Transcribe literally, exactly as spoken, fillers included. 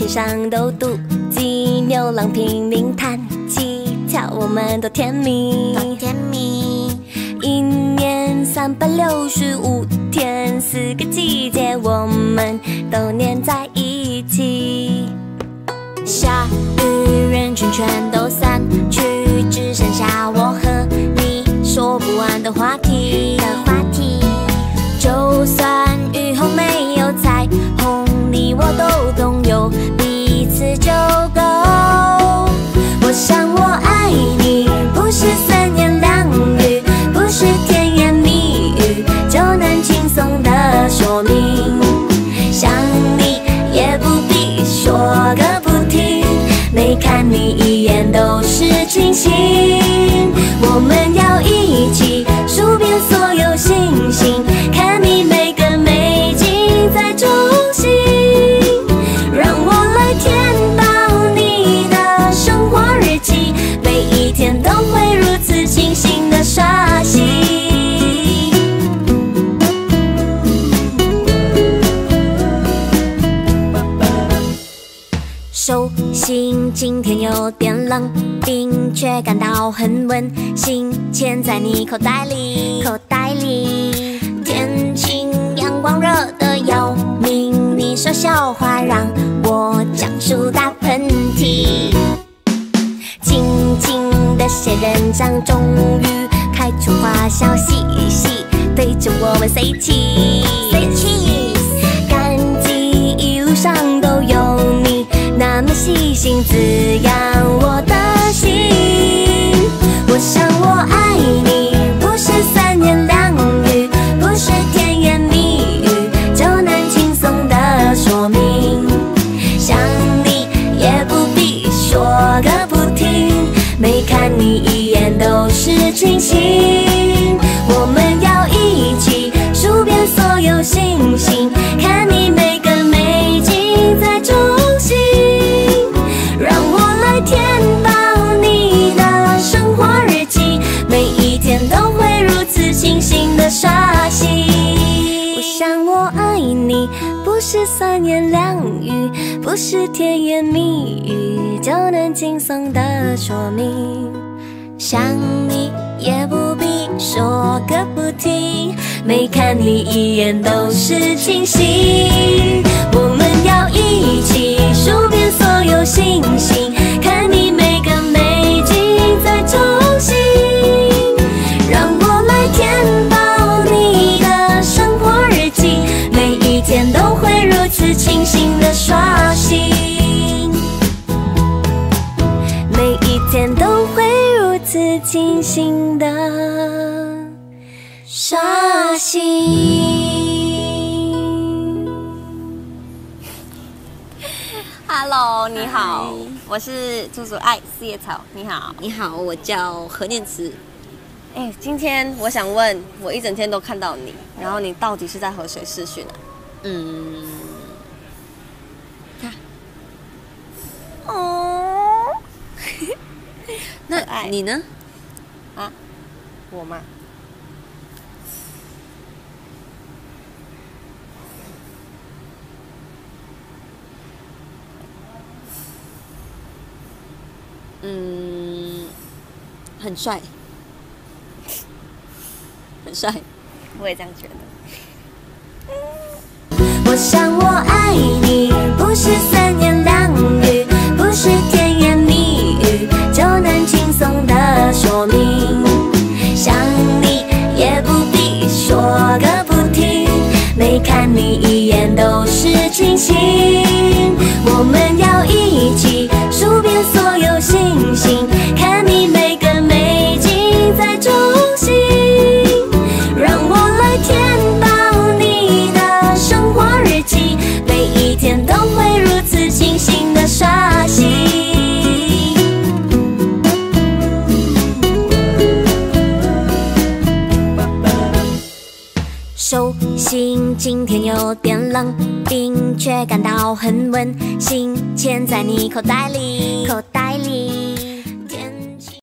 上都妒忌，牛郎拼命弹吉他，我们多甜蜜， 多甜蜜。 一年三百六十五天，四个季节，我们都黏在一起。下雨，人群全都散去，只剩下我和你说不完的话题。 的话题， 就算雨后没有彩虹，你我都懂，有彼此就够。我想我爱你，不是三言两语，不是甜言蜜语就能轻松的说明。想你也不必说个不停，每看你一眼都是清醒。我们要一起数遍所有星星，看你每个美景在中心。让我来填饱你的生活日记，每一天都会如此清醒的刷新。手心今天有点冷冰，却感到很温馨，钱在你口袋里， 口袋里。 天晴阳光热得要命，你说笑话让我讲述大喷嚏。静静的仙人掌终于开出花，笑嘻嘻对着我们 say cheese，say cheese。感激一路上都有你，那么细心滋养我的心。我想我爱你，不是三言两语，不是甜言蜜语就能轻松的说明。想你也不必说个不停，每看你一眼都是清醒。我们要一起数遍所有星星，看你每个美景在中心。让我来填饱你的生活日记，每一天都会如此清醒的刷新。我想我爱你，不是三言两语，不是甜言蜜语就能轻松的说明。想你也不必说个不停，每看你一眼都是清醒。我们要一起数遍所有星星，看你每个美景在中心。让我来填饱你的生活日记，每一天都会如此清醒的刷新，每一天都会如此清醒的刷新。 Hello， 你好，我是猪猪爱四叶草。你好， 你好，我叫何念慈。 哎，今天我想问，我一整天都看到你，然后你到底是在和谁视讯啊？ 嗯，他。 哦， 那你呢？ 啊，我吗？ 嗯，很帅，很帅， 我也这样觉得。 我想我爱你，不是三言两语，不是甜言蜜语就能轻松的说明。想你也不必说个不停，每看你一眼都是清醒。我们要一起数遍所有星星，看你每个美景在中心。让我来填饱你的生活日记，每一天都会如此清醒的刷新。手心今天有点冷冰，却感到很温馨，钱在你口袋里， 口袋里。